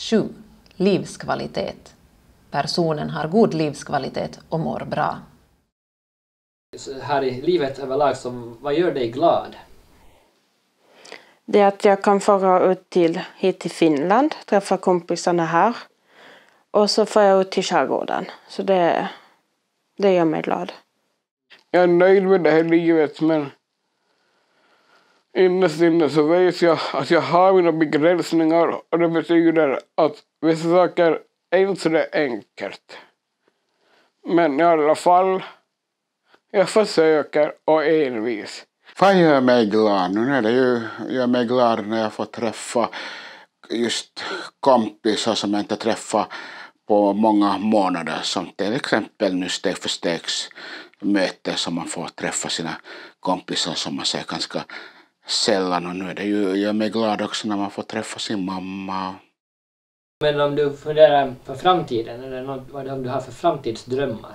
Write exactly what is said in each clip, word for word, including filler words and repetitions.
sju. Livskvalitet. Personen har god livskvalitet och mår bra. Så här i livet överlag, så vad gör dig glad? Det är att jag kan fara ut till, hit till Finland, träffa kompisarna här. Och så får jag ut till skärgården. Så det, det gör mig glad. Jag är nöjd med det här livet, men innerst inne så vet jag att jag har mina begränsningar, och det betyder att vissa saker är inte så där enkelt. Men i alla fall, jag försöker och är envis. Vad gör mig glad? Nu är det ju, gör mig glad när jag får träffa just kompisar som jag inte träffat på många månader, som till exempel nu steg för stegs möte som man får träffa sina kompisar som man ser ganska sällan, och nu är det ju, gör mig glad också när man får träffa sin mamma. Men om du funderar på framtiden, eller något, vad är det om du har för framtidsdrömmar?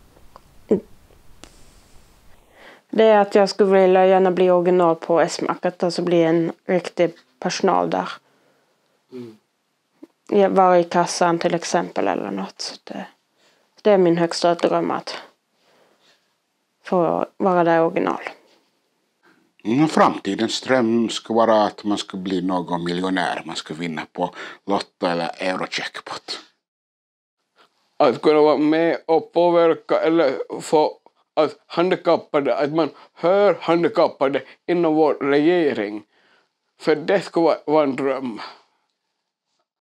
Det är att jag skulle vilja gärna bli original på S-market, alltså bli en riktig personal där. Mm. Jag var i kassan till exempel eller något. Så det, det är min högsta dröm att få vara där original. Mm, framtidens dröm ska vara att man ska bli någon miljonär. Man ska vinna på Lotto eller Eurojackpot. Att kunna vara med och påverka eller få att handikappade, att man hör handikappade inom vår regering. För det ska vara en dröm.